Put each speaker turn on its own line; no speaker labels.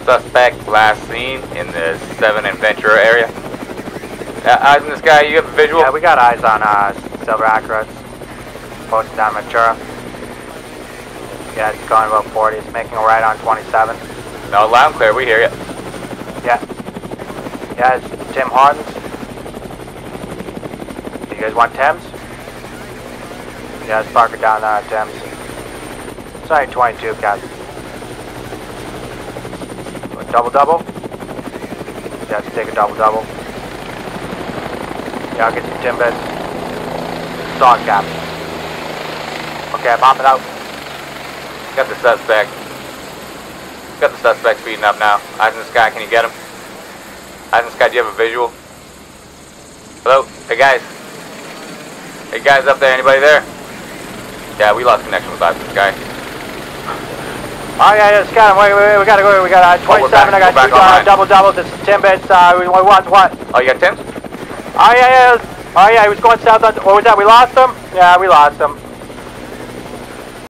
Suspect last seen in the 7 and Ventura area. Eyes on this guy, you have a visual?
Yeah, we got eyes on Silver Acura. Posted down Ventura. Yeah, it's going about 40. It's making a right on 27.
No, loud and clear, we hear you.
Yeah. Yeah, it's Tim Hardens. You guys want Thames? Yeah, let's park it down Thames. It's only 22, Captain. Double? Yeah, let's take a double. Yeah, I'll get some Timbits. Dog cap. Okay, pop it out.
Got the suspect. Got the suspect speeding up now. Eyes in the sky, can you get him? Eyes in the sky, do you have a visual? Hello? Hey guys. Hey guys up there, anybody there? Yeah, we lost connection with eyes in the sky.
Oh yeah, Scott, we gotta go. We got 27. I got two doubles. It's Timbits. We want what?
Oh, you got Tim's?
Oh yeah. He was going south on. What was that? We lost him. Yeah, we lost him.